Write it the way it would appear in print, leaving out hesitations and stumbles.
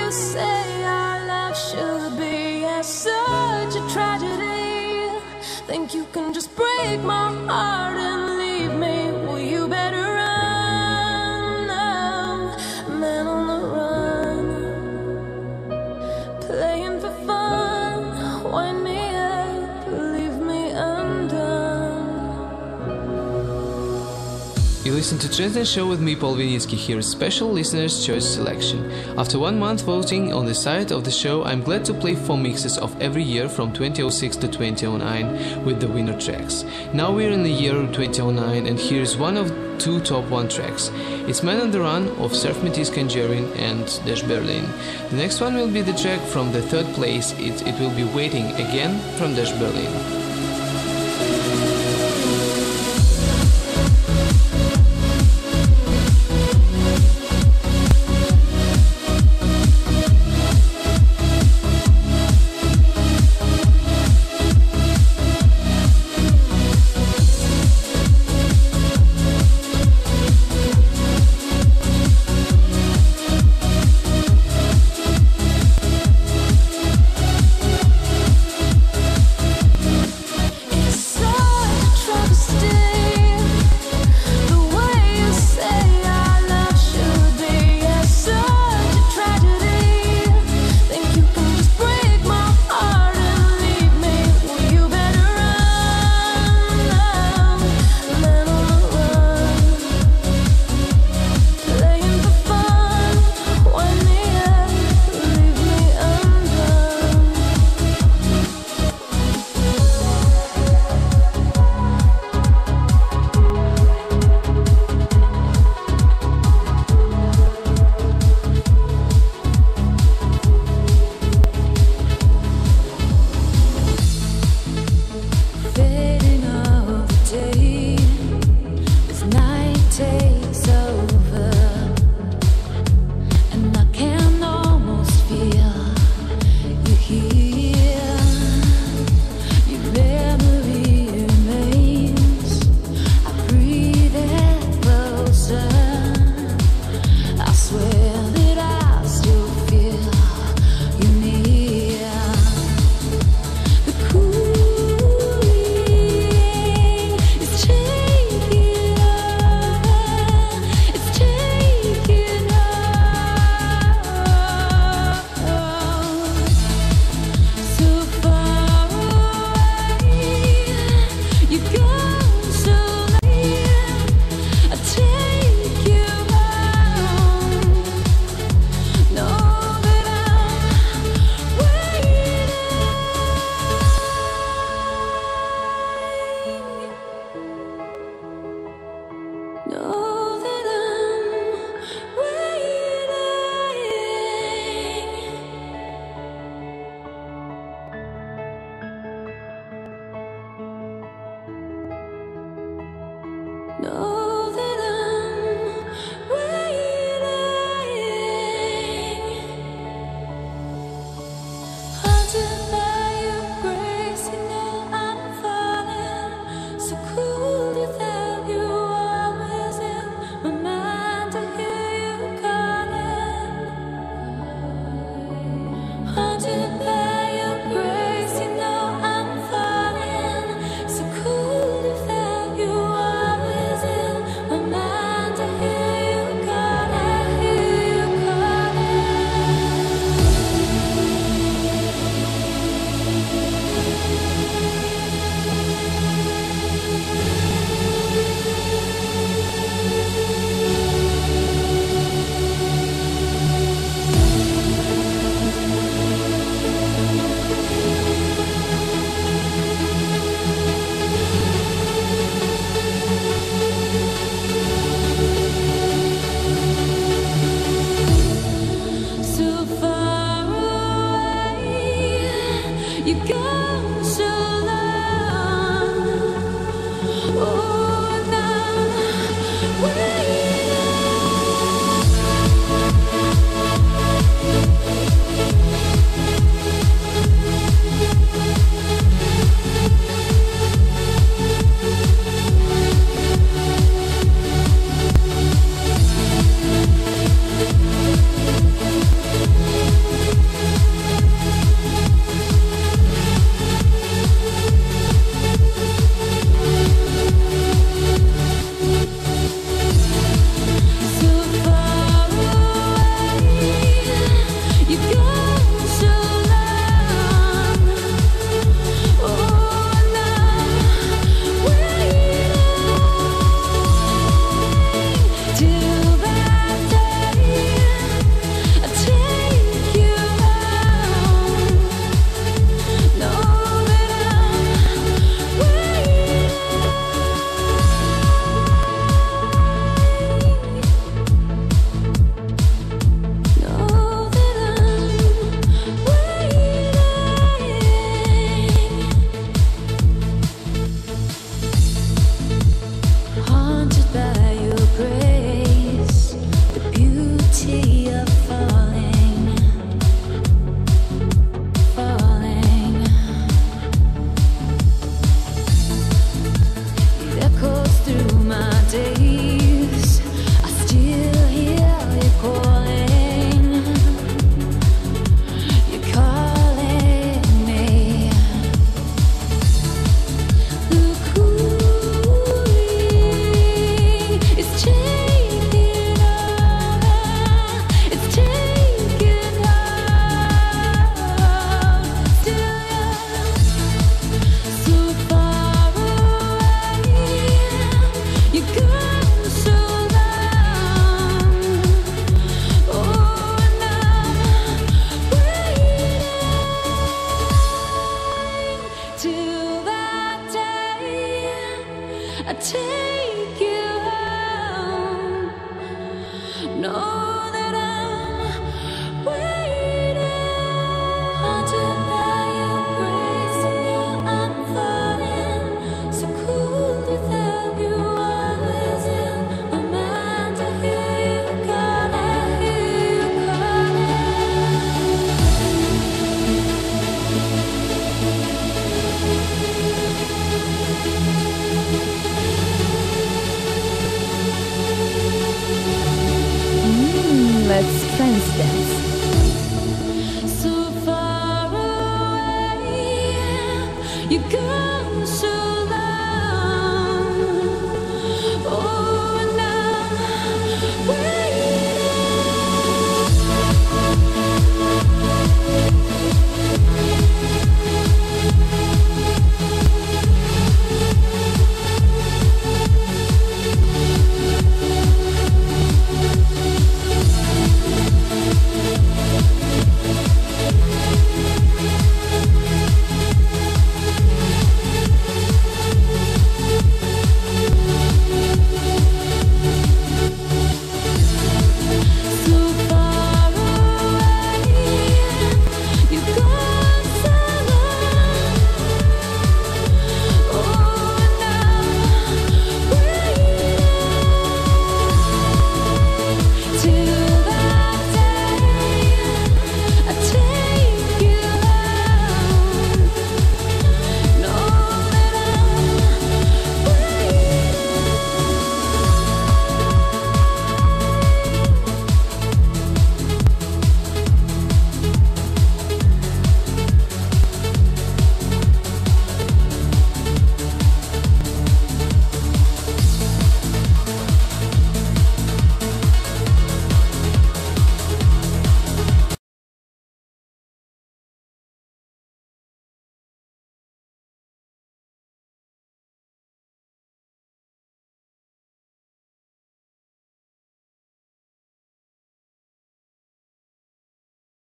you say our love should be such a tragedy. Think you can just break my heart and leave me? Well, you better run now, man on the run. Playing for fun, wind me up, leave me undone. You listen to Trends and Show with me, Paul Vinitsky. Here is special listener's choice selection. After 1 month voting on the site of the show, I'm glad to play 4 mixes of every year from 2006 to 2009 with the winner tracks. Now we're in the year 2009 and here's one of 2 top 1 tracks. It's Man on the Run of Surf Métis Kanjarin and Dash Berlin. The next one will be the track from the 3rd place. It will be Waiting Again from Dash Berlin. Know that I'm waiting. Haunted by your grace, you know I'm falling. So cool without you, always in my mind to hear you calling. Haunted by your grace, you know I'm falling. So cool without you, always in my mind to hear you calling, hear you so far away, you go.